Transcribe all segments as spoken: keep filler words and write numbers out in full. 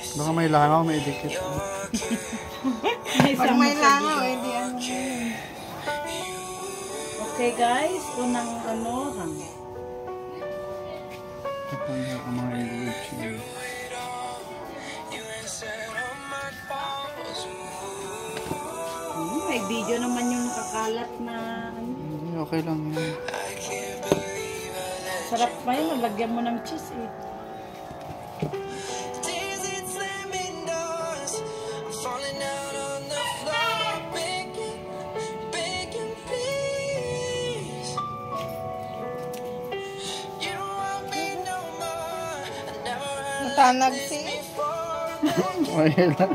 Baka may langaw, may dikit. Pag may langaw, eh, di ano yun. Okay guys, unang ano, hang. Ito ang mga English. Hmm, may video naman yung nakakalat na ano. Okay lang yun. Sarap pa yun, nalagyan mo ng cheese eh. Natanag si. Okay lang.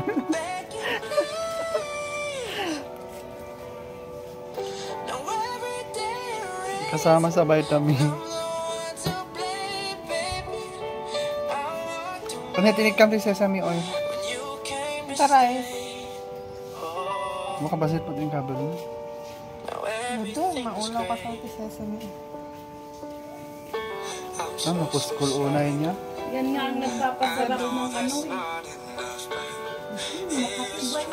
Kasama sa vitamin. Ano tinikam si sesame oil? Taray. Makabasit po din kabel mo. Ito, maulaw ka sa sesame. Ano, puskol unay niya? Yan nga ang nagpapasarap ng ano eh. Makatibay.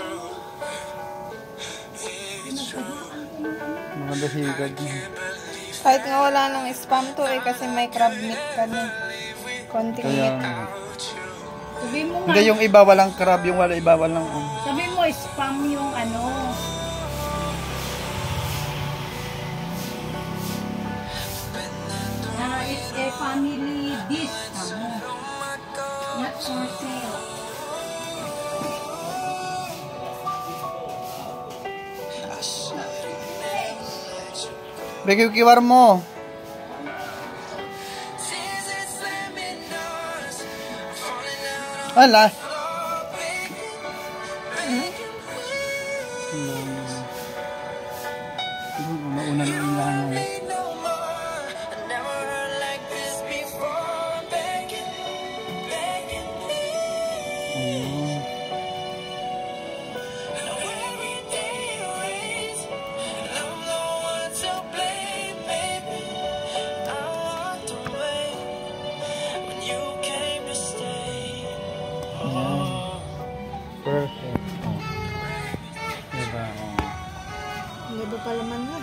Mga dahigad niya. Kahit nga wala nang spam to eh, kasi may crab meat ka na. Konting Kaya meat. nga. Sabi mo nga, Hindi yung iba walang crab, yung wala iba walang um. sabi mo spam yung ano. Ah, it's a family dish. Ano? Not for sale. Bigay kiwar mo. Ala,